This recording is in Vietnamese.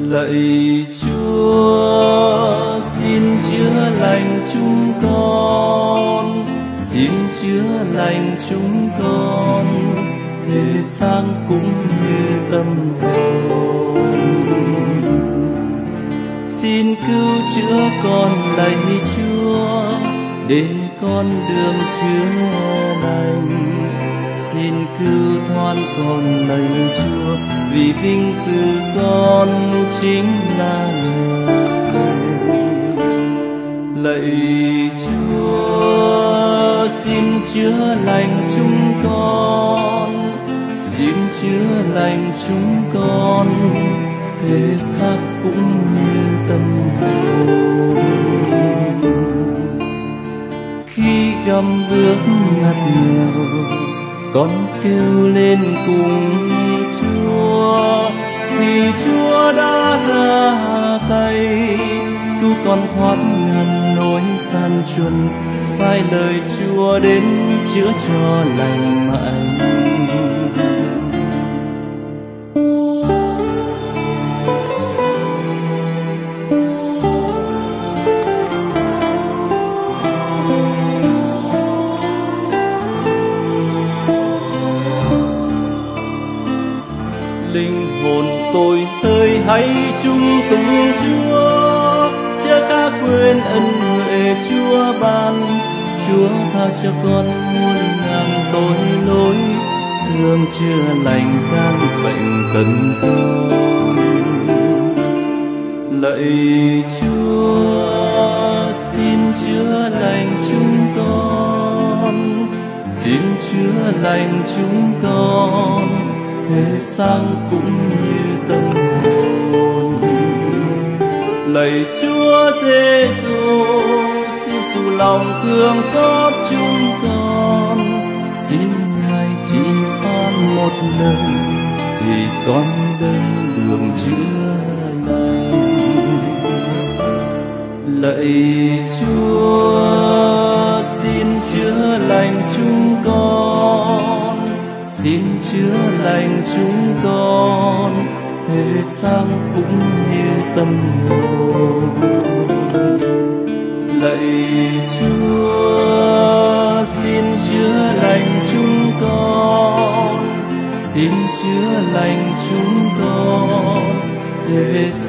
Lạy Chúa, xin chữa lành chúng con, xin chữa lành chúng con, thể xác cũng như tâm hồn. Xin cứu chữa con lạy Chúa, để con đường chữa lành. Xin cứu thoát con lạy Chúa, vì vinh dự con chính là Ngài. Lạy Chúa, xin chữa lành chúng con, xin chữa lành chúng con, thể xác cũng như tâm hồn. Khi gặp bước ngặt nghèo, con kêu lên cùng Chúa, thì Chúa đã ra tay cứu con thoát ngàn nỗi gian truân. Sai lời Chúa đến chữa cho lành mạnh. Linh hồn tôi ơi, hãy chung tụng Chúa, chớ cá quên ân huệ Chúa ban. Chúa tha cho con muôn ngàn tội lỗi, thương chữa lành các bệnh tận con. Lạy Chúa, xin chữa lành chúng con, xin chữa lành chúng con, thể xác cũng như tâm hồn. Lạy Chúa Giêsu, xin dù lòng thương xót chúng con, xin Ngài chỉ phán một lời thì con đến đường chữa lành. Lạy Chúa, xin chữa lành chúng con, xin chữa lành chúng con, thể xác cũng như tâm hồn. Lạy Chúa, xin chữa lành chúng con, xin chữa lành chúng con, thể